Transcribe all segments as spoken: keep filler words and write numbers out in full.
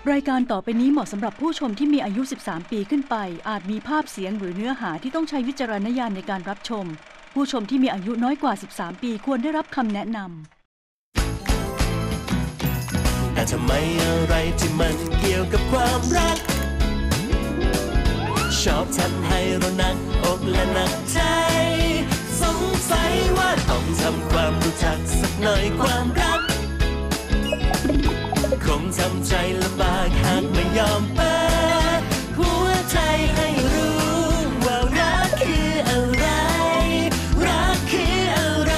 รายการต่อไปนี้เหมาะสำหรับผู้ชมที่มีอายุสิบสามปีขึ้นไปอาจมีภาพเสียงหรือเนื้อหาที่ต้องใช้วิจารณญาณในการรับชมผู้ชมที่มีอายุน้อยกว่าสิบสามปีควรได้รับคำแนะนำแต่ทำไมอะไรที่มันเกี่ยวกับความรักชอบทำให้เราหนักอกและหนักใจสงสัยว่าต้องทำความรู้จักสักหน่อยความรักคงทำใจลำบากหากไม่ยอมเปิดหัวใจให้รู้ว่ารักคืออะไรรักคืออะไร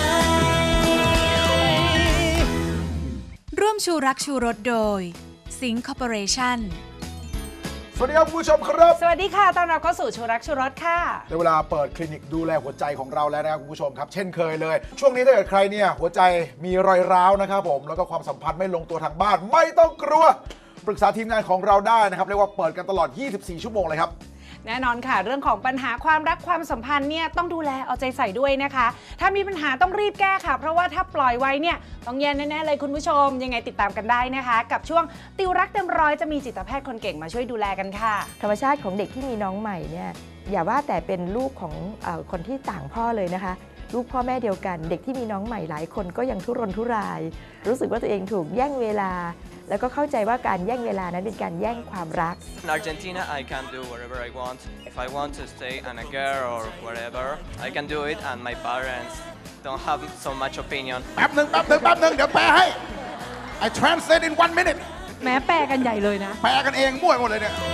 ร่วมชูรักชูรสโดยสิงห์คอร์ปอเรชั่นสวัสดีครับคุณผู้ชมครับสวัสดีค่ะต้อนรับเข้าสู่ชูรักชูรสค่ะในเวลาเปิดคลินิกดูแลหัวใจของเราแล้วนะครับคุณผู้ชมครับเช่นเคยเลยช่วงนี้ถ้าเกิดใครเนี่ยหัวใจมีรอยร้าวนะครับผมแล้วก็ความสัมพันธ์ไม่ลงตัวทางบ้านไม่ต้องกลัวปรึกษาทีมงานของเราได้นะครับเรียกว่าเปิดกันตลอดยี่สิบสี่ชั่วโมงเลยครับแน่นอนค่ะเรื่องของปัญหาความรักความสัมพันธ์เนี่ยต้องดูแลเอาใจใส่ด้วยนะคะถ้ามีปัญหาต้องรีบแก้ค่ะเพราะว่าถ้าปล่อยไว้เนี่ยต้องแย่แน่ๆเลยคุณผู้ชมยังไงติดตามกันได้นะคะกับช่วงติวรักเต็มร้อยจะมีจิตแพทย์คนเก่งมาช่วยดูแลกันค่ะธรรมชาติของเด็กที่มีน้องใหม่เนี่ยอย่าว่าแต่เป็นลูกของเอ่อคนที่ต่างพ่อเลยนะคะลูกพ่อแม่เดียวกันเด็กที่มีน้องใหม่หลายคนก็ยังทุรนทุรายรู้สึกว่าตัวเองถูกแย่งเวลาแล้วก็เข้าใจว่าการแย่งเวลานั้นเป็นการแย่งความรัก In Argentina I can do whatever I want if I want to stay on a girl or whatever I can do it and my parents don't have so much opinion แป๊บนึงแป๊บนึงแป๊บนึงเดี๋ยวแปลให้ I translate in one minute แม้แปลกันใหญ่เลยนะแปลกันเองมั่วหมดเลยเนี่ย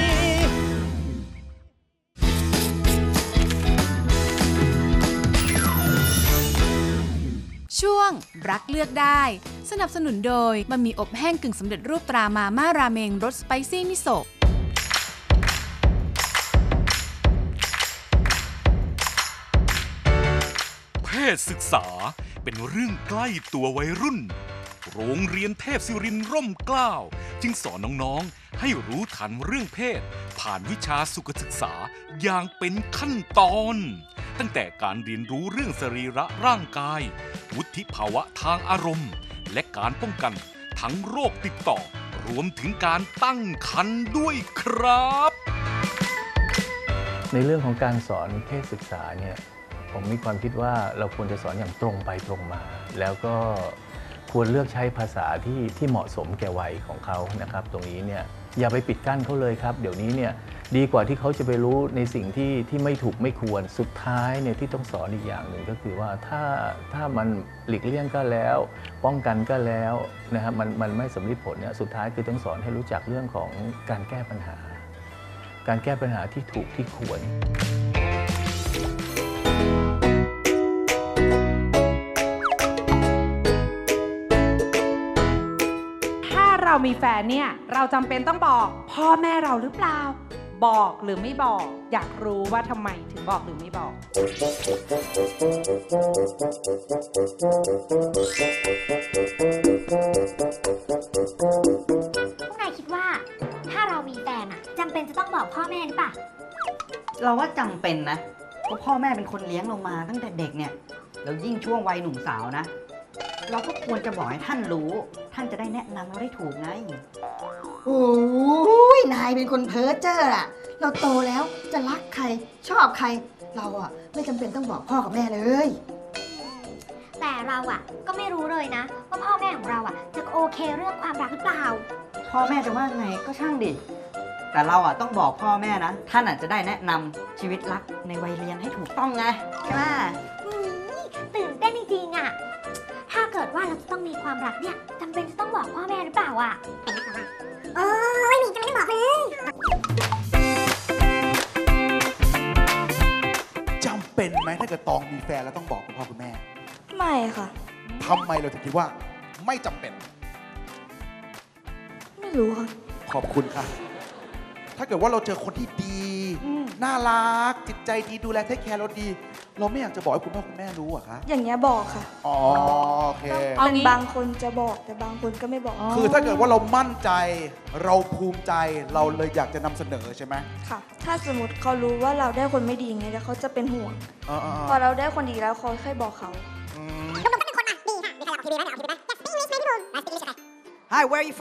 ช่วงรักเลือกได้สนับสนุนโดยบะหมี่อบแห้งกึ่งสำเร็จรูปตรามาม่าราเมงรสสไปซี่มิโซะเพศศึกษาเป็นเรื่องใกล้ตัววัยรุ่นโรงเรียนเทพศิรินทร์ร่มเกล้าจึงสอนน้องๆให้รู้ทันเรื่องเพศผ่านวิชาสุขศึกษาอย่างเป็นขั้นตอนตั้งแต่การเรียนรู้เรื่องสรีระร่างกายวุฒิภาวะทางอารมณ์และการป้องกันทั้งโรคติดต่อรวมถึงการตั้งครรภ์ด้วยครับในเรื่องของการสอนเพศศึกษาเนี่ยผมมีความคิดว่าเราควรจะสอนอย่างตรงไปตรงมาแล้วก็ควรเลือกใช้ภาษาที่ที่เหมาะสมแก่วัยของเขานะครับตรงนี้เนี่ยอย่าไปปิดกั้นเขาเลยครับเดี๋ยวนี้เนี่ยดีกว่าที่เขาจะไปรู้ในสิ่งที่ที่ไม่ถูกไม่ควรสุดท้ายเนี่ยที่ต้องสอนอีกอย่างหนึ่งก็คือว่าถ้าถ้ามันหลีกเลี่ยงก็แล้วป้องกันก็แล้วนะครับมันมันไม่สำเร็จผลเนี่ยสุดท้ายคือต้องสอนให้รู้จักเรื่องของการแก้ปัญหาการแก้ปัญหาที่ถูกที่ควรเรามีแฟนเนี่ยเราจำเป็นต้องบอกพ่อแม่เราหรือเปล่าบอกหรือไม่บอกอยากรู้ว่าทำไมถึงบอกหรือไม่บอกพวกนายคิดว่าถ้าเรามีแฟนอะจำเป็นจะต้องบอกพ่อแม่หรือเปล่าเราว่าจำเป็นนะเพราะพ่อแม่เป็นคนเลี้ยงเรามาตั้งแต่เด็กเนี่ยแล้วยิ่งช่วงวัยหนุ่มสาวนะเราก็ควรจะบอกให้ท่านรู้ท่านจะได้แนะนำเราได้ถูกไงโอ้ยนายเป็นคนเพ้อเจ้ออะเราโตแล้วจะรักใครชอบใครเราอะไม่จำเป็นต้องบอกพ่อกับแม่เลยแต่เราอะก็ไม่รู้เลยนะว่าพ่อแม่ของเราอะจะโอเคเรื่องความรักหรือเปล่าพ่อแม่จะว่าไงก็ช่างดิแต่เราอะต้องบอกพ่อแม่นะท่านอาจจะได้แนะนำชีวิตรักในวัยเรียนให้ถูกต้องไงใช่ไหมตื่นเต้นจริงๆอะถ้าเกิดว่าเราจะต้องมีความรักเนี่ยจำเป็นจะต้องบอกพ่อแม่หรือเปล่าอ่ะโอ้ยมีจำเป็นต้องบอกเลยจำเป็นไหมถ้าเกิดตองมีแฟนแล้วต้องบอกคุณพ่อคุณแม่ไม่ค่ะทำไมเราถึงคิดว่าไม่จำเป็นไม่รู้ค่ะขอบคุณค่ะถ้าเกิดว่าเราเจอคนที่ดีน่ารักจิตใจดีดูแลเทคแคร์เราดีเราไม่อยากจะบอกให้คุณพ่อคุณแม่รู้อะคะอย่างเงี้ยบอกค่ะอ๋อโอเคเป็นบางคนจะบอกแต่บางคนก็ไม่บอกคือถ้าเกิดว่าเรามั่นใจเราภูมิใจเราเลยอยากจะนำเสนอใช่ไหมค่ะถ้าสมมติเขารู้ว่าเราได้คนไม่ดีไงแล้วเขาจะเป็นห่วงพอเราได้คนดีแล้วเขาค่อยบอกเขาก็มันก็เป็นคนอ่ะดีค่ะมีใครอยากบอกทีวีไหมเดี๋ยวเอาทีวีไหม Speak English ไหมพี่บุ๋ม Speak English ใคร Hi where are you from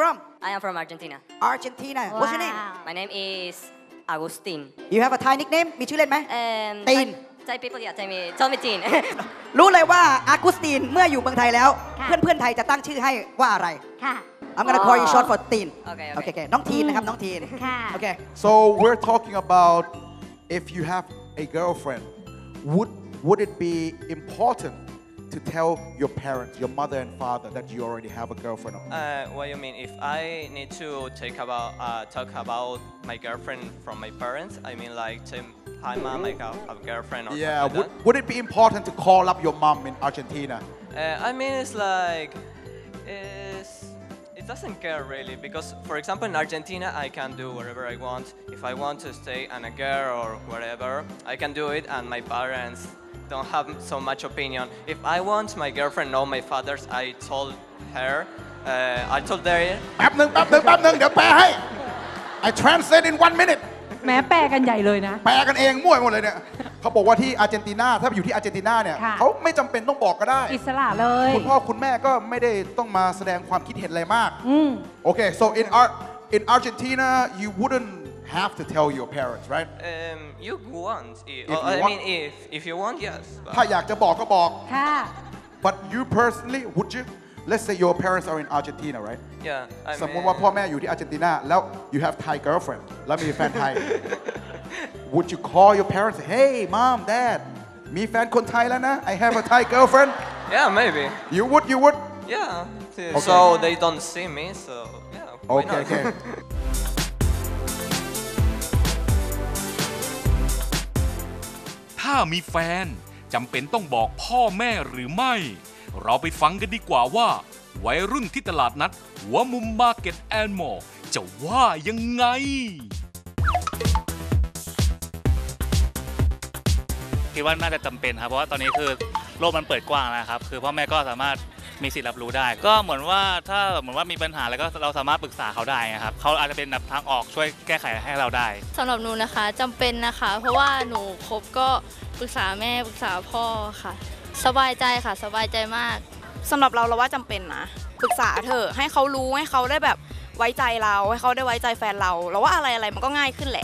I am from Argentina. Argentina. What's your name? My name is Agustin. You have a Thai nickname มีชื่อเล่นไหม Um, ตีน Thai, Thai people, yeah, tell me, tell me Teen. รู้เลยว่าอากุสตินเมื่ออยู่เมืองไทยแล้ว เพื่อนเพื่อนไทยจะตั้งชื่อให้ว่าอะไร I'm gonna call you short for Teen. Okay, okay, okay. น้องทีนนะครับน้องทีน Okay. So we're talking about if you have a girlfriend, would would it be important to tell your parents, your mother and father, that you already have a girlfriend? Uh, what do you mean? If I need to take about uh, talk about my girlfriend from my parents, I mean like to hi mom, I have a girlfriend or Yeah, something would, like would it be important to call up your mom in Argentina? that. Uh, I mean it's like it's, it doesn't care really because for example in Argentina I can do whatever I want. If I want to stay on a girl or whatever, I can do it and my parents don't have so much opinion. If I want my girlfriend know my father's, I told her, uh, I told her. แป๊บหนึ่งแป๊บหนึ่งแป๊บหนึ่งเดี๋ยวแปลให้ I translate in one minute แม้แปลกันใหญ่เลยนะแปลกันเองมั่วหมดเลยเนี่ยเขาบอกว่าที่อาร์เจนตินาถ้าอยู่ที่อาร์เจนตินาเนี่ยค่ะเขาไม่จำเป็นต้องบอกก็ได้อิสระเลยคุณพ่อคุณแม่ก็ไม่ได้ต้องมาแสดงความคิดเห็นอะไรมากอืม Okay, so in Ar in Argentina you wouldn't have to tell your parents, right? Um, you want. If, If oh, you I want- mean, if if you want, yes. but- ถ้าอยากจะบอกก็บอกค่ะ But you personally would you? Let's say your parents are in Argentina, right? Yeah. I สมมติว่าพ่อแม่อยู่ที่อาร์เจนตินาแล้ว you have Thai girlfriend แล้วมีแฟนไทย Would you call your parents Hey mom dad มีแฟนคนไทยแล้วนะ I have a Thai girlfriend Yeah, maybe. You would you would Yeah. Okay. So they don't see me. So yeah. Why Okay, not? okay. ถ้ามีแฟนจำเป็นต้องบอกพ่อแม่หรือไม่ เราไปฟังกันดีกว่าว่า วัยรุ่นที่ตลาดนัดหัวมุมมาร์เก็ตแอนด์มอลล์จะว่ายังไงคิดว่าน่าจะจำเป็นครับเพราะว่าตอนนี้คือโลกมันเปิดกว้างแล้วครับคือพ่อแม่ก็สามารถมีสิทธิ์รับรู้ได้ ก็เหมือนว่าถ้าเหมือนว่ามีปัญหาแล้วก็เราสามารถปรึกษาเขาได้ครับเขาอาจจะเป็นแบบทางออกช่วยแก้ไขให้เราได้สำหรับหนูนะคะจำเป็นนะคะ เพราะว่าหนูคบก็ปรึกษาแม่ปรึกษาพ่อค่ะ สบายใจค่ะสบายใจมากสำหรับเราเราว่าจำเป็นนะปรึกษาเถอะให้เขารู้ให้เขาได้แบบไว้ใจเราให้เขาได้ไว้ใจแฟนเราเราว่าอะไรอะไรมันก็ง่ายขึ้นแหละ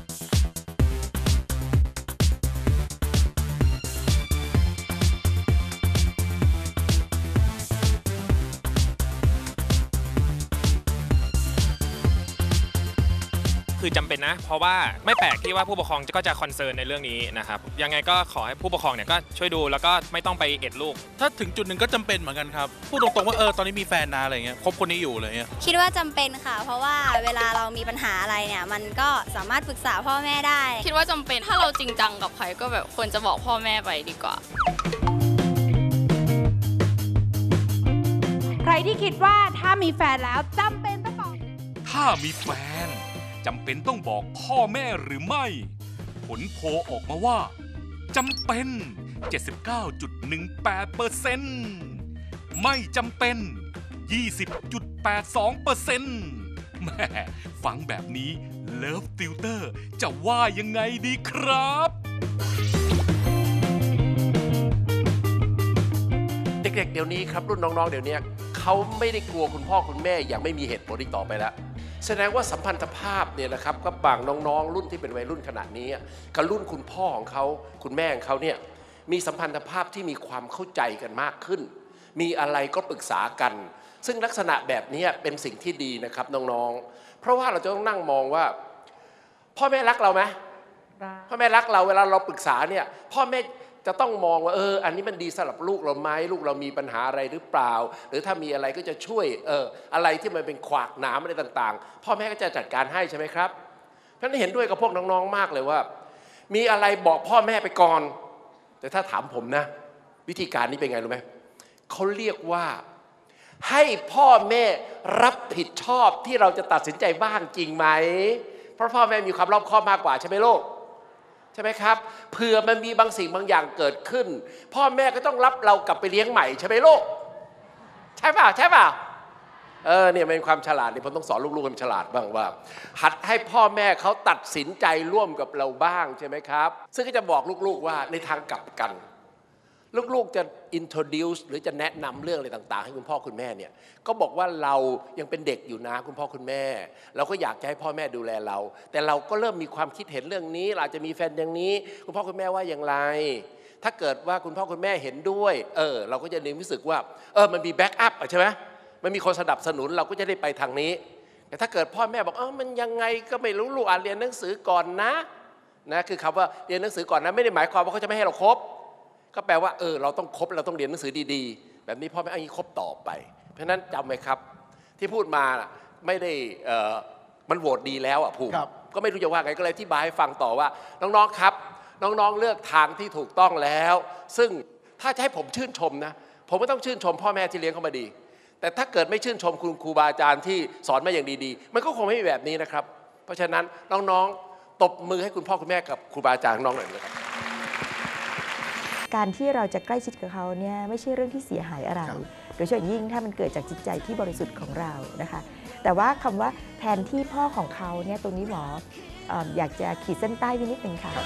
คือจำเป็นนะเพราะว่าไม่แปลกที่ว่าผู้ปกครองก็จะคอนเซิร์นในเรื่องนี้นะครับยังไงก็ขอให้ผู้ปกครองเนี่ยก็ช่วยดูแล้วก็ไม่ต้องไปเอ็ดลูกถ้าถึงจุดหนึ่งก็จำเป็นเหมือนกันครับพูดตรงๆว่าเออตอนนี้มีแฟนนะอะไรเงี้ยคบคนนี้อยู่อะไรเงี้ยคิดว่าจำเป็นค่ะเพราะว่าเวลาเรามีปัญหาอะไรเนี่ยมันก็สามารถปรึกษาพ่อแม่ได้คิดว่าจำเป็นถ้าเราจริงจังกับใครก็แบบควรจะบอกพ่อแม่ไปดีกว่าใครที่คิดว่าถ้ามีแฟนแล้วจำเป็นต้องบอกถ้ามีแฟนจำเป็นต้องบอกพ่อแม่หรือไม่ ผลโพลออกมาว่าจำเป็น เจ็ดสิบเก้าจุดหนึ่งแปดเปอร์เซ็นต์ ไม่จำเป็น ยี่สิบจุดแปดสองเปอร์เซ็นต์ แม่ฟังแบบนี้ Love Tutor จะว่ายังไงดีครับเด็กๆเดี๋ยวนี้ครับรุ่นน้องๆเดี๋ยวนี้เขาไม่ได้กลัวคุณพ่อคุณแม่อย่างไม่มีเหตุผลอีกต่อไปแล้วแสดงว่าสัมพันธภาพเนี่ยนะครับกับบางน้องๆรุ่นที่เป็นวัยรุ่นขนาดนี้กับรุ่นคุณพ่อของเขาคุณแม่ของเขาเนี่ยมีสัมพันธภาพที่มีความเข้าใจกันมากขึ้นมีอะไรก็ปรึกษากันซึ่งลักษณะแบบนี้เป็นสิ่งที่ดีนะครับน้องๆเพราะว่าเราจะต้องนั่งมองว่าพ่อแม่รักเราไหมพ่อแม่รักเราเวลาเราปรึกษาเนี่ยพ่อแม่จะต้องมองว่าเอออันนี้มันดีสำหรับลูกเราไหมลูกเรามีปัญหาอะไรหรือเปล่าหรือถ้ามีอะไรก็จะช่วยเอออะไรที่มันเป็นขวากหนามอะไรต่างๆพ่อแม่ก็จะจัดการให้ใช่ไหมครับเพราะฉะนั้นเห็นด้วยกับพวกน้องๆมากเลยว่ามีอะไรบอกพ่อแม่ไปก่อนแต่ถ้าถามผมนะวิธีการนี้เป็นไงรู้ไหมเขาเรียกว่าให้พ่อแม่รับผิดชอบที่เราจะตัดสินใจบ้างจริงไหมเพราะพ่อแม่มีความรอบคอบมากกว่าใช่ไหมลูกใช่ไหมครับเผื่อมันมีบางสิ่งบางอย่างเกิดขึ้นพ่อแม่ก็ต้องรับเรากลับไปเลี้ยงใหม่ใช่ไหมลูกใช่เปล่าใช่เปล่าเออเนี่ยเป็นความฉลาดเนี่ยผมต้องสอนลูกๆให้ฉลาดบ้างว่าหัดให้พ่อแม่เขาตัดสินใจร่วมกับเราบ้างใช่ไหมครับซึ่งก็จะบอกลูกๆว่าในทางกลับกันลูกๆจะ introduce หรือจะแนะนำเรื่องอะไรต่างๆให้คุณพ่อคุณแม่เนี่ยก็บอกว่าเรายังเป็นเด็กอยู่นะคุณพ่อคุณแม่เราก็อยากจะให้พ่อแม่ดูแลเราแต่เราก็เริ่มมีความคิดเห็นเรื่องนี้เราอาจจะมีแฟนอย่างนี้คุณพ่อคุณแม่ว่าอย่างไรถ้าเกิดว่าคุณพ่อคุณแม่เห็นด้วยเออเราก็จะรู้สึกว่าเออมันมีแบ็กอัพใช่ไหมมันมีคนสนับสนุนเราก็จะได้ไปทางนี้แต่ถ้าเกิดพ่อแม่บอกเออมันยังไงก็ไม่รู้ลูกอ่านเรียนหนังสือก่อนนะนะคือคำว่าเรียนหนังสือก่อนนะไม่ได้หมายความว่าเขาจะไม่ให้เราคบก็แปลว่าเออเราต้องคบเราต้องเรียนหนังสือดีๆแบบนี้พ่อแม่เอางี้คบต่อไปเพราะฉะนั้นจำไว้ครับที่พูดมาไม่ได้เอ่อมันโหวตดีแล้วอ่ะภูมิก็ไม่รู้จะว่าไงก็เลยอธิบายให้ฟังต่อว่าน้องๆครับน้องๆเลือกทางที่ถูกต้องแล้วซึ่งถ้าจะให้ผมชื่นชมนะผมก็ต้องชื่นชมพ่อแม่ที่เลี้ยงเขามาดีแต่ถ้าเกิดไม่ชื่นชมคุณครูบาอาจารย์ที่สอนมาอย่างดีๆมันก็คงไม่มีแบบนี้นะครับเพราะฉะนั้นน้องๆตบมือให้คุณพ่อคุณแม่กับครูบาอาจารย์น้องหน่อยนะครับการที่เราจะใกล้ชิดกับเขาเนี่ยไม่ใช่เรื่องที่เสียหายอะไรโดยเฉพาะยิ่งถ้ามันเกิดจากจิตใจที่บริสุทธิ์ของเรานะคะแต่ว่าคำว่าแทนที่พ่อของเขาเนี่ยตรงนี้หมออยากจะขีดเส้นใต้ไว้นิดนึงค่ะ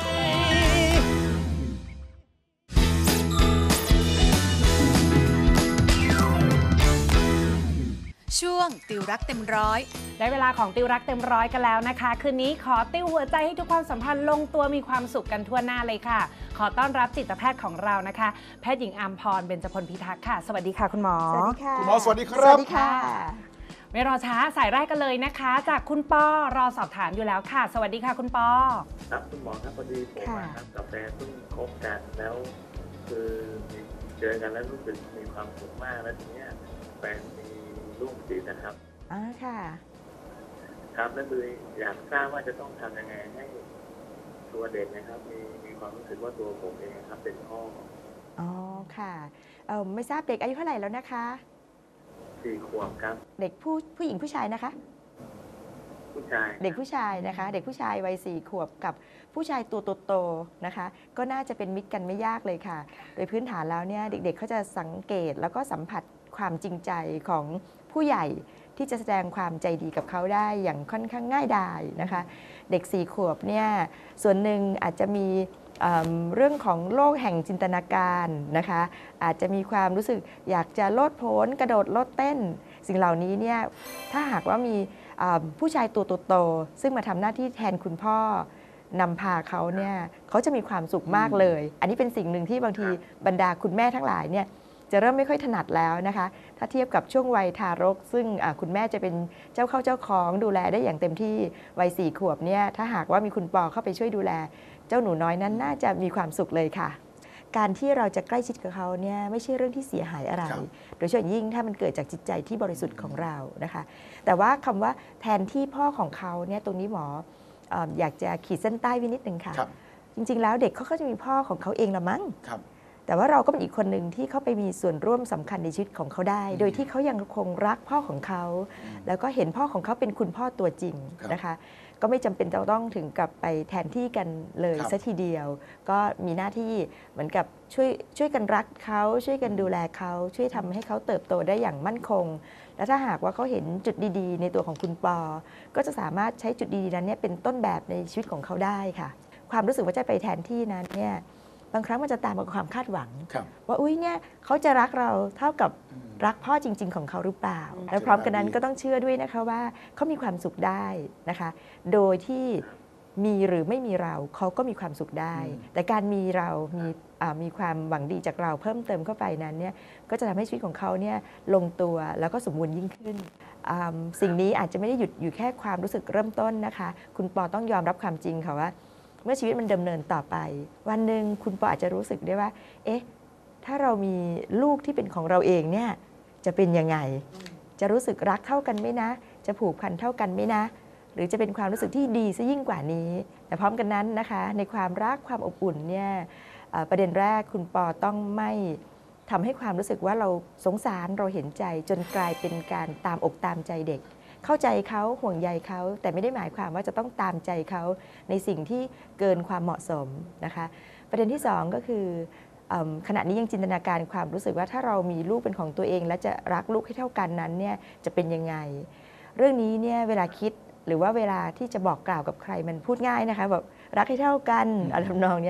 ช่วงติวรักเต็มร้อยได้เวลาของติวรักเต็มร้อยกันแล้วนะคะคืนนี้ขอติวหัวใจให้ทุกความสัมพันธ์ลงตัวมีความสุขกันทั่วหน้าเลยค่ะขอต้อนรับจิตแพทย์ของเรานะคะแพทย์หญิงอัมพรเบญจพลพิทักษ์ค่ะสวัสดีค่ะคุณหมอสวัสดีค่ะคุณหมอสวัสดีครับสวัสดีค่ะไม่รอช้าสายแรกกันเลยนะคะจากคุณปอรอสอบถามอยู่แล้วค่ะสวัสดีค่ะคุณปอครับคุณหมอครับพอดีผมครับกับแฟนเพิ่งคบกันแล้วคือเจอกันแล้วรู้สึกมีความสุขมากแล้วทีนี้แฟนมีลูกติดนะครับอ่าค่ะครับแล้วคืออยากทราบว่าจะต้องทำยังไงให้ตัวเด็กนะครับมีมีความรู้สึกว่าตัวผมเองครับเป็นพ่ออ๋อค่ะเออไม่ทราบเด็กอายุเท่าไหร่แล้วนะคะสี่ขวบครับเด็กผู้ผู้หญิงผู้ชายนะคะผู้ชายเด็กผู้ชายนะคะเด็กผู้ชายวัยสี่ขวบกับผู้ชายตัวโตๆนะคะก็น่าจะเป็นมิตรกันไม่ยากเลยค่ะโดยพื้นฐานแล้วเนี่ยเด็กๆเขาจะสังเกตแล้วก็สัมผัสความจริงใจของผู้ใหญ่ที่จะแสดงความใจดีกับเขาได้อย่างค่อนข้างง่ายดายนะคะเด็กสี่ขวบเนี่ยส่วนหนึ่งอาจจะมีเรื่องของโลกแห่งจินตนาการนะคะอาจจะมีความรู้สึกอยากจะโลดโผนกระโดดโลดเต้นสิ่งเหล่านี้เนี่ยถ้าหากว่ามีผู้ชายตัวโตๆซึ่งมาทำหน้าที่แทนคุณพ่อนำพาเขาเนี่ยเขาจะมีความสุขมากเลยอันนี้เป็นสิ่งหนึ่งที่บางทีบรรดาคุณแม่ทั้งหลายเนี่ยจะเริ่มไม่ค่อยถนัดแล้วนะคะถ้าเทียบกับช่วงวัยทารกซึ่งคุณแม่จะเป็นเจ้าเข้าเจ้าของดูแลได้อย่างเต็มที่วัยสี่ขวบเนี่ยถ้าหากว่ามีคุณปอเข้าไปช่วยดูแลเจ้าหนูน้อยนั้นน่าจะมีความสุขเลยค่ะการที่เราจะใกล้ชิดกับเขาเนี่ยไม่ใช่เรื่องที่เสียหายอะไรโดยเฉพาะยิ่งถ้ามันเกิดจากจิตใจที่บริสุทธิ์ของเรานะคะแต่ว่าคำว่าแทนที่พ่อของเขาเนี่ยตรงนี้หมออยากจะขีดเส้นใต้ไว้นิดนึงค่ะจริงๆแล้วเด็กเขาก็จะมีพ่อของเขาเองละมั้งแต่ว่าเราก็เป็นอีกคนหนึ่งที่เขาไปมีส่วนร่วมสำคัญในชีวิตของเขาได้ โดยที่เขายังคงรักพ่อของเขาแล้วก็เห็นพ่อของเขาเป็นคุณพ่อตัวจริงนะคะก็ไม่จำเป็นจะต้องถึงกับไปแทนที่กันเลยซะทีเดียวก็มีหน้าที่เหมือนกับช่วยช่วยกันรักเขาช่วยกันดูแลเขาช่วยทำให้เขาเติบโตได้อย่างมั่นคงและถ้าหากว่าเขาเห็นจุดดีๆในตัวของคุณปอก็จะสามารถใช้จุดดีๆนั้นเนี่ยเป็นต้นแบบในชีวิตของเขาได้ค่ะความรู้สึกว่าจะไปแทนที่นั้นเนี่ยบางครั้งมันจะตามมากับความคาดหวังว่าอุ้ยเนี่ยเขาจะรักเราเท่ากับรักพ่อจริงๆของเขาหรือเปล่าและพร้อมกันนั้นก็ต้องเชื่อด้วยนะคะว่าเขามีความสุขได้นะคะโดยที่มีหรือไม่มีเราเขาก็มีความสุขได้แต่การมีเรามีมีความหวังดีจากเราเพิ่มเติมเข้าไปนั้นเนี่ยก็จะทำให้ชีวิตของเขาเนี่ยลงตัวแล้วก็สมบูรณ์ยิ่งขึ้นสิ่งนี้อาจจะไม่ได้หยุดอยู่แค่ความรู้สึกเริ่มต้นนะคะคุณปอต้องยอมรับความจริงค่ะว่าเมื่อชีวิตมันดำเนินต่อไปวันหนึ่งคุณปออาจจะรู้สึกได้ว่าเอ๊ะถ้าเรามีลูกที่เป็นของเราเองเนี่ยจะเป็นยังไงจะรู้สึกรักเท่ากันไหมนะจะผูกพันเท่ากันไหมนะหรือจะเป็นความรู้สึกที่ดีซะยิ่งกว่านี้แต่พร้อมกันนั้นนะคะในความรักความอบอุ่นเนี่ยประเด็นแรกคุณปอต้องไม่ทำให้ความรู้สึกว่าเราสงสารเราเห็นใจจนกลายเป็นการตามอกตามใจเด็กเข้าใจเขาห่วงใยเขาแต่ไม่ได้หมายความว่าจะต้องตามใจเขาในสิ่งที่เกินความเหมาะสมนะคะประเด็นที่สองก็คือขณะนี้ยังจินตนาการความรู้สึกว่าถ้าเรามีลูกเป็นของตัวเองและจะรักลูกให้เท่ากันนั้นเนี่ยจะเป็นยังไงเรื่องนี้เนี่ยเวลาคิดหรือว่าเวลาที่จะบอกกล่าวกับใครมันพูดง่ายนะคะแบบรักให้เท่ากันอะไรทำนองนี้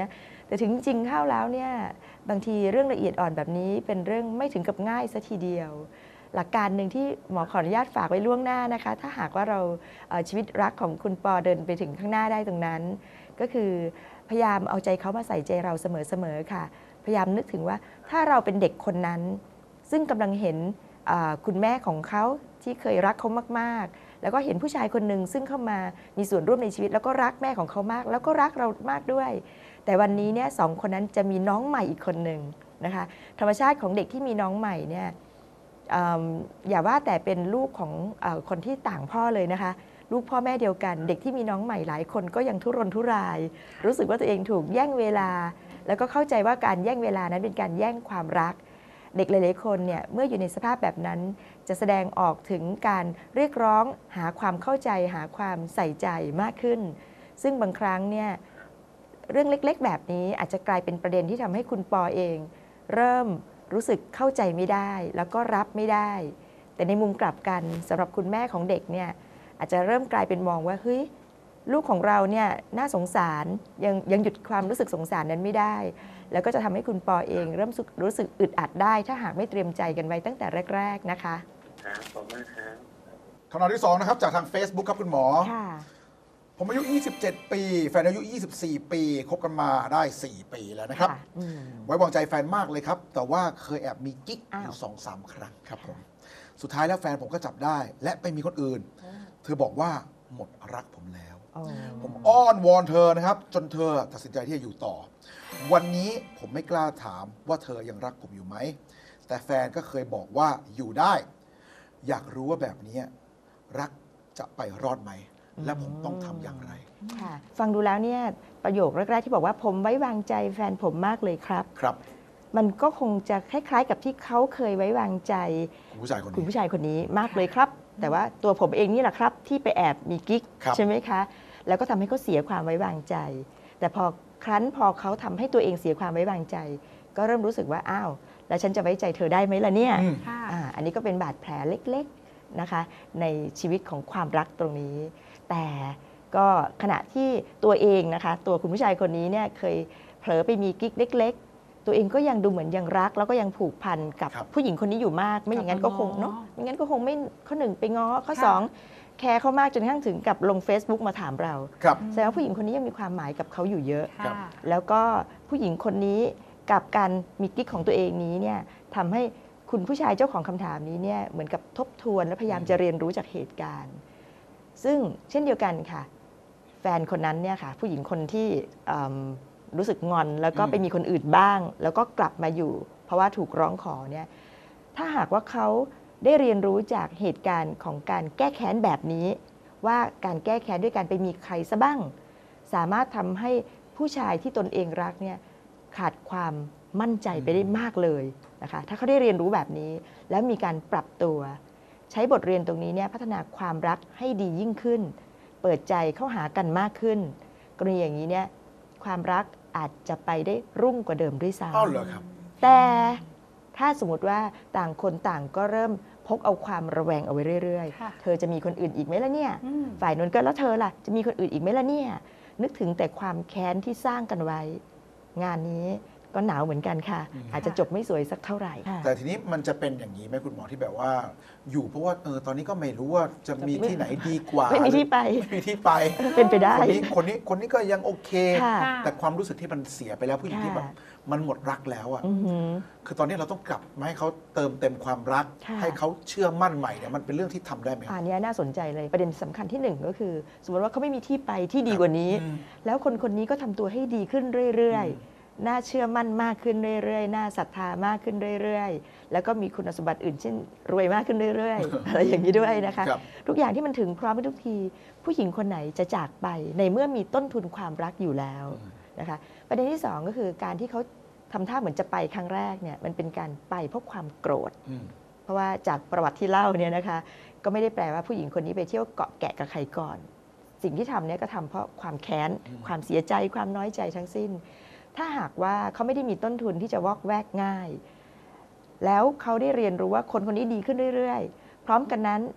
แต่ถึงจริงเข้าแล้วเนี่ยบางทีเรื่องละเอียดอ่อนแบบนี้เป็นเรื่องไม่ถึงกับง่ายซะทีเดียวหลักการหนึ่งที่หมอขออนุญาตฝากไว้ล่วงหน้านะคะถ้าหากว่าเราชีวิตรักของคุณปอเดินไปถึงข้างหน้าได้ตรงนั้นก็คือพยายามเอาใจเขามาใส่ใจเราเสมอๆค่ะพยายามนึกถึงว่าถ้าเราเป็นเด็กคนนั้นซึ่งกำลังเห็นคุณแม่ของเขาที่เคยรักเขามากๆแล้วก็เห็นผู้ชายคนหนึ่งซึ่งเข้ามามีส่วนร่วมในชีวิตแล้วก็รักแม่ของเขามากแล้วก็รักเรามากด้วยแต่วันนี้เนี่ยสองคนนั้นจะมีน้องใหม่อีกคนหนึ่งนะคะธรรมชาติของเด็กที่มีน้องใหม่เนี่ยอย่าว่าแต่เป็นลูกของคนที่ต่างพ่อเลยนะคะลูกพ่อแม่เดียวกันเด็กที่มีน้องใหม่หลายคนก็ยังทุรนทุรายรู้สึกว่าตัวเองถูกแย่งเวลาแล้วก็เข้าใจว่าการแย่งเวลานั้นเป็นการแย่งความรักเด็กหลายๆคนเนี่ยเมื่ออยู่ในสภาพแบบนั้นจะแสดงออกถึงการเรียกร้องหาความเข้าใจหาความใส่ใจมากขึ้นซึ่งบางครั้งเนี่ยเรื่องเล็กๆแบบนี้อาจจะกลายเป็นประเด็นที่ทำให้คุณปอเองเริ่มรู้สึกเข้าใจไม่ได้แล้วก็รับไม่ได้แต่ในมุมกลับกันสำหรับคุณแม่ของเด็กเนี่ยอาจจะเริ่มกลายเป็นมองว่าเฮ้ยลูกของเราเนี่ยน่าสงสารยังยังหยุดความรู้สึกสงสารนั้นไม่ได้แล้วก็จะทำให้คุณปอเองเริ่มรู้สึกอึดอัดได้ถ้าหากไม่เตรียมใจกันไว้ตั้งแต่แรกๆนะคะครับขอบคุณครับคำถามที่สองนะครับจากทาง Facebook ครับคุณหมอผมอายุยี่สิบเจ็ดปีแฟนอายุยี่สิบสี่ปีคบกันมาได้สี่ปีแล้วนะครับไว้วางใจแฟนมากเลยครับแต่ว่าเคยแอบมีกิ๊กอยู่ สองสาม ครั้งครับผมสุดท้ายแล้วแฟนผมก็จับได้และไปมีคนอื่นเธอบอกว่าหมดรักผมแล้วผมอ้อนวอนเธอนะครับจนเธอตัดสินใจที่จะอยู่ต่อวันนี้ผมไม่กล้าถามว่าเธอยังรักผมอยู่ไหมแต่แฟนก็เคยบอกว่าอยู่ได้อยากรู้ว่าแบบนี้รักจะไปรอดไหมและผมต้องทำอย่างไรค่ะฟังดูแล้วเนี่ยประโยคแรกๆที่บอกว่าผมไว้วางใจแฟนผมมากเลยครับครับมันก็คงจะคล้ายๆกับที่เขาเคยไว้วางใจคุณผู้ชายคนนี้คุณผู้ชายคนนี้มากเลยครับแต่ว่าตัวผมเองนี่แหละครับที่ไปแอบมีกิ๊กใช่ไหมคะแล้วก็ทำให้เขาเสียความไว้วางใจแต่พอครั้นพอเขาทำให้ตัวเองเสียความไว้วางใจก็เริ่มรู้สึกว่าอ้าวแล้วฉันจะไว้ใจเธอได้ไหมล่ะเนี่ย อ, อันนี้ก็เป็นบาดแผลเล็กๆนะคะในชีวิตของความรักตรงนี้แต่ก็ขณะที่ตัวเองนะคะตัวคุณผู้ชายคนนี้เนี่ยเคยเผลอไปมีกิ๊กเล็กๆตัวเองก็ยังดูเหมือนยังรักแล้วก็ยังผูกพันกับผู้หญิงคนนี้อยู่มากไม่อย่างนั้นก็คงเนาะไม่งั้นก็คงไม่ข้อหนึ่งไปง้อข้อสองแคร์เขามากจนกระทั่งถึงกับลง Facebook มาถามเราแสดงว่าผู้หญิงคนนี้ยังมีความหมายกับเขาอยู่เยอะแล้วก็ผู้หญิงคนนี้กับการมีกิ๊กของตัวเองนี้เนี่ยทำให้คุณผู้ชายเจ้าของคำถามนี้เนี่ยเหมือนกับทบทวนและพยายามจะเรียนรู้จากเหตุการณ์ซึ่งเช่นเดียวกันค่ะแฟนคนนั้นเนี่ยค่ะผู้หญิงคนที่รู้สึกงอนแล้วก็ไปมีคนอื่นบ้างแล้วก็กลับมาอยู่เพราะว่าถูกร้องขอเนี่ยถ้าหากว่าเขาได้เรียนรู้จากเหตุการณ์ของการแก้แค้นแบบนี้ว่าการแก้แค้นด้วยการไปมีใครซะบ้างสามารถทำให้ผู้ชายที่ตนเองรักเนี่ยขาดความมั่นใจไปได้มากเลยนะคะถ้าเขาได้เรียนรู้แบบนี้แล้วมีการปรับตัวใช้บทเรียนตรงนี้เนี่ยพัฒนาความรักให้ดียิ่งขึ้นเปิดใจเข้าหากันมากขึ้นกรณีอย่างนี้เนี่ยความรักอาจจะไปได้รุ่งกว่าเดิมด้วยซ้ำอ้าวเหรอครับแต่ถ้าสมมติว่าต่างคนต่างก็เริ่มพกเอาความระแวงเอาไว้เรื่อยๆเธอจะมีคนอื่นอีกไหมล่ะเนี่ยฝ่ายนู้นก็แล้วเธอล่ะจะมีคนอื่นอีกไหมล่ะเนี่ยนึกถึงแต่ความแค้นที่สร้างกันไว้งานนี้ก็หนาวเหมือนกันค่ะอาจจะจบไม่สวยสักเท่าไหร่แต่ทีนี้มันจะเป็นอย่างนี้ไหมคุณหมอที่แบบว่าอยู่เพราะว่าเออตอนนี้ก็ไม่รู้ว่าจะมีที่ไหนดีกว่าไม่มีที่ไปไม่มีที่ไปเป็นไปได้คนนี้คนนี้คนนี้ก็ยังโอเคแต่ความรู้สึกที่มันเสียไปแล้วผู้หญิงที่แบบมันหมดรักแล้วอ่ะคือตอนนี้เราต้องกลับมาให้เขาเติมเต็มความรักให้เขาเชื่อมั่นใหม่เนี่ยมันเป็นเรื่องที่ทำได้ไหมอันนี้น่าสนใจเลยประเด็นสำคัญที่หนึ่งก็คือสมมติว่าเขาไม่มีที่ไปที่ดีกว่านี้แล้วคนคนนี้ก็ทำตัวให้ดีขึ้นเรื่อยๆน่าเชื่อมั่นมากขึ้นเรื่อยๆน่าศรัทธามากขึ้นเรื่อยๆแล้วก็มีคุณสมบัติอื่นเช่นรวยมากขึ้นเรื่อยๆอะไรอย่างนี้ด้วยนะคะทุกอย่างที่มันถึงพร้อมทุกทีผู้หญิงคนไหนจะจากไปในเมื่อมีต้นทุนความรักอยู่แล้วนะคะประเด็นที่สองก็คือการที่เขาทำท่าเหมือนจะไปครั้งแรกเนี่ยมันเป็นการไปเพราะความโกรธเพราะว่าจากประวัติที่เล่าเนี่ยนะคะก็ไม่ได้แปลว่าผู้หญิงคนนี้ไปเที่ยวเกาะแกะกับใครก่อนสิ่งที่ทำเนี่ยก็ทำเพราะความแค้นความเสียใจความน้อยใจทั้งสิ้นถ้าหากว่าเขาไม่ได้มีต้นทุนที่จะวอกแวกง่ายแล้วเขาได้เรียนรู้ว่าคนคนนี้ดีขึ้นเรื่อยๆพร้อมกันนั้น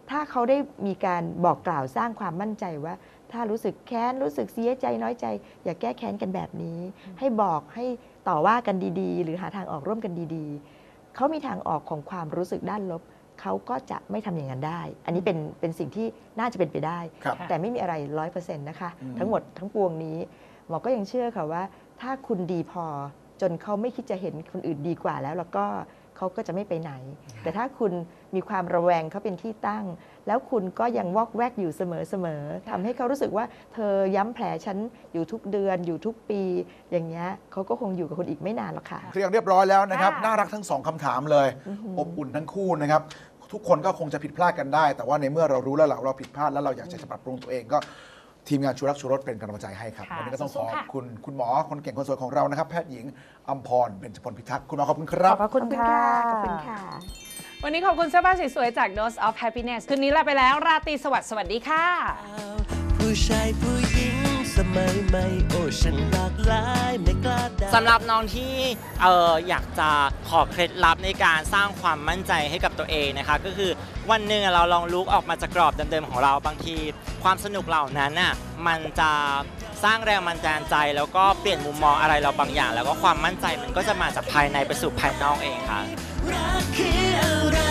ถ้าเขาได้มีการบอกกล่าวสร้างความมั่นใจว่าถ้ารู้สึกแค้นรู้สึกเสียใจน้อยใจ อย่าแก้แค้นกันแบบนี้ ให้บอกให้ต่อว่ากันดีๆ หรือหาทางออกร่วมกันดีๆเขามีทางออกของความรู้สึกด้านลบเขาก็จะไม่ทำอย่างนั้นได้ อันนี้เป็นเป็นสิ่งที่น่าจะเป็นไปได้ แต่ไม่มีอะไรร้อยเปอร์เซ็นต์นะคะทั้งหมดทั้งปวงนี้หมอก็ยังเชื่อค่ะว่าถ้าคุณดีพอจนเขาไม่คิดจะเห็นคนอื่นดีกว่าแล้วแล้วก็เขาก็จะไม่ไปไหน แต่ถ้าคุณมีความระแวงเขาเป็นที่ตั้งแล้วคุณก็ยังวอกแวกอยู่เสมอๆทำให้เขารู้สึกว่าเธอย้ำแผลฉันอยู่ทุกเดือนอยู่ทุกปีอย่างเงี้ยเขาก็คงอยู่กับคนอีกไม่นานหรอกค่ะเคลียร์เรียบร้อยแล้วนะครับน่ารักทั้งสองคำถามเลยอบอุ่นทั้งคู่นะครับทุกคนก็คงจะผิดพลาดกันได้ แต่ว่าในเมื่อเรารู้แล้วเราผิดพลาดแล้วเราอยากจะปรับปรุงตัวเองก็ทีมงานชูรักชูรสเป็นกำลังใจให้ครับวันนี้ก็ต้องขอบคุณคุณหมอคนเก่งคนสวยของเรานะครับแพทย์หญิงอัมพรเบญจพลพิทักษ์คุณหมอขอบคุณครับขอบคุณค่ะขอบคุณค่ะวันนี้ขอบคุณเสื้อผ้าสวยๆจาก Dose of Happiness คืนนี้ลาไปแล้วราตรีสวัสดิ์สวัสดีค่ะผู้ชายผู้หญิงสมัยใหม่โอ้ฉันหลากหลายไม่กล้าด่าสำหรับน้องที่เอออยากจะขอเคล็ดลับในการสร้างความมั่นใจให้กับตัวเองนะคะก็คือวันหนึ่งเราลองลุกออกมาจากกรอบเดิมๆของเราบางทีความสนุกเหล่านั้นน่ะมันจะสร้างแรงบันดาลใจแล้วก็เปลี่ยนมุมมองอะไรเราบางอย่างแล้วก็ความมั่นใจมันก็จะมาจากภายในไปสู่ภายนอกเองค่ะรักคืออะไร